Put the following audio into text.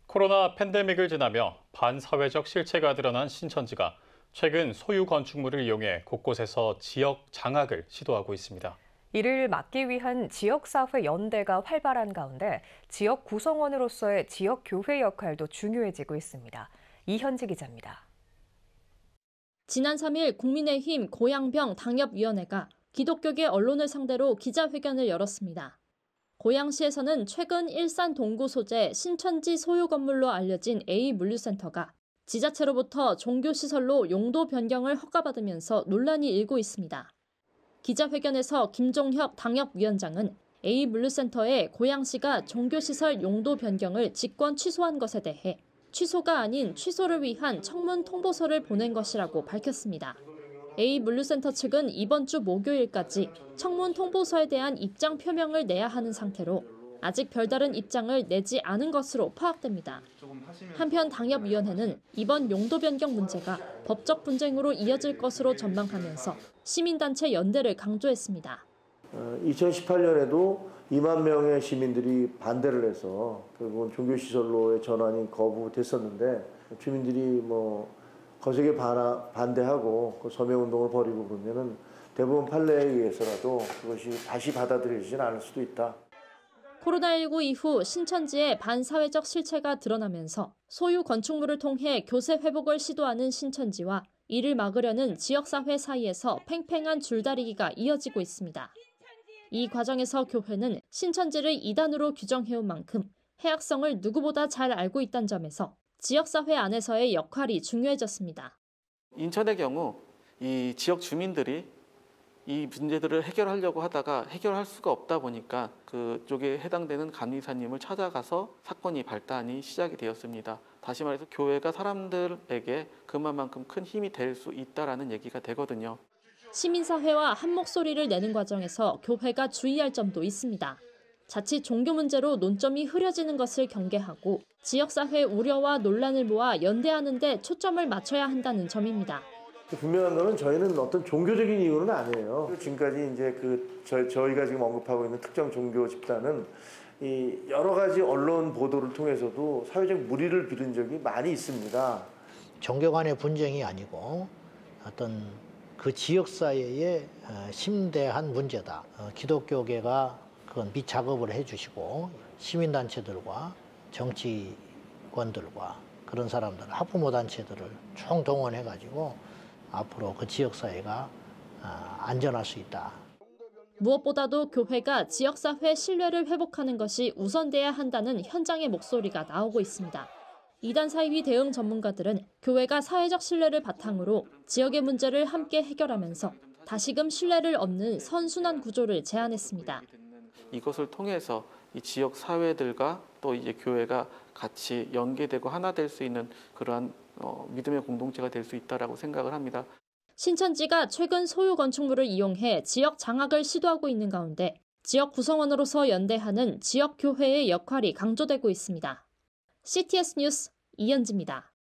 코로나 팬데믹을 지나며 반사회적 실체가 드러난 신천지가 최근 소유 건축물을 이용해 곳곳에서 지역 장악을 시도하고 있습니다. 이를 막기 위한 지역사회 연대가 활발한 가운데 지역 구성원으로서의 지역교회 역할도 중요해지고 있습니다. 이현지 기자입니다. 지난 3일 국민의힘 고양병 당협위원회가 기독교계 언론을 상대로 기자회견을 열었습니다. 고양시에서는 최근 일산 동구 소재 신천지 소유 건물로 알려진 A물류센터가 지자체로부터 종교시설로 용도 변경을 허가받으면서 논란이 일고 있습니다. 기자회견에서 김종혁 당협위원장은 A물류센터에 고양시가 종교시설 용도 변경을 직권 취소한 것에 대해 취소가 아닌 취소를 위한 청문 통보서를 보낸 것이라고 밝혔습니다. A물류센터 측은 이번 주 목요일까지 청문 통보서에 대한 입장 표명을 내야 하는 상태로 아직 별다른 입장을 내지 않은 것으로 파악됩니다. 한편 당협위원회는 이번 용도 변경 문제가 법적 분쟁으로 이어질 것으로 전망하면서 시민단체 연대를 강조했습니다. 2018년에도 2만 명의 시민들이 반대를 해서 결국은 종교시설로의 전환이 거부됐었는데 주민들이 거세게 반대하고 그 서명운동을 벌이고 그러면은 대부분 판례에 의해서라도 그것이 다시 받아들여지진 않을 수도 있다. 코로나19 이후 신천지의 반사회적 실체가 드러나면서 소유 건축물을 통해 교세 회복을 시도하는 신천지와 이를 막으려는 지역사회 사이에서 팽팽한 줄다리기가 이어지고 있습니다. 이 과정에서 교회는 신천지를 이단으로 규정해온 만큼 해악성을 누구보다 잘 알고 있다는 점에서 지역사회 안에서의 역할이 중요해졌습니다. 인천의 경우 이 지역 주민들이 이 문제들을 해결하려고 하다가 해결할 수가 없다 보니까 그쪽에 해당되는 감리사님을 찾아가서 사건이 발단이 시작이 되었습니다. 다시 말해서 교회가 사람들에게 그만큼 큰 힘이 될 수 있다라는 얘기가 되거든요. 시민사회와 한 목소리를 내는 과정에서 교회가 주의할 점도 있습니다. 자칫 종교 문제로 논점이 흐려지는 것을 경계하고 지역사회 우려와 논란을 모아 연대하는 데 초점을 맞춰야 한다는 점입니다. 분명한 거는 저희는 어떤 종교적인 이유는 아니에요. 지금까지 이제 저희가 지금 언급하고 있는 특정 종교 집단은 이 여러 가지 언론 보도를 통해서도 사회적 물의를 빚은 적이 많이 있습니다. 종교 간의 분쟁이 아니고 어떤 그 지역사회의 심대한 문제다. 기독교계가 그건 밑작업을 해주시고 시민단체들과 정치권들과 그런 사람들, 학부모단체들을 총동원해가지고 앞으로 그 지역사회가 안전할 수 있다. 무엇보다도 교회가 지역사회 신뢰를 회복하는 것이 우선돼야 한다는 현장의 목소리가 나오고 있습니다. 이단 사이비 대응 전문가들은 교회가 사회적 신뢰를 바탕으로 지역의 문제를 함께 해결하면서 다시금 신뢰를 얻는 선순환 구조를 제안했습니다. 이것을 통해서 이 지역 사회들과 또 이제 교회가 같이 연계되고 하나 될 수 있는 그러한 믿음의 공동체가 될 수 있다라고 생각을 합니다. 신천지가 최근 소유 건축물을 이용해 지역 장악을 시도하고 있는 가운데 지역 구성원으로서 연대하는 지역교회의 역할이 강조되고 있습니다. CTS 뉴스 이현지입니다.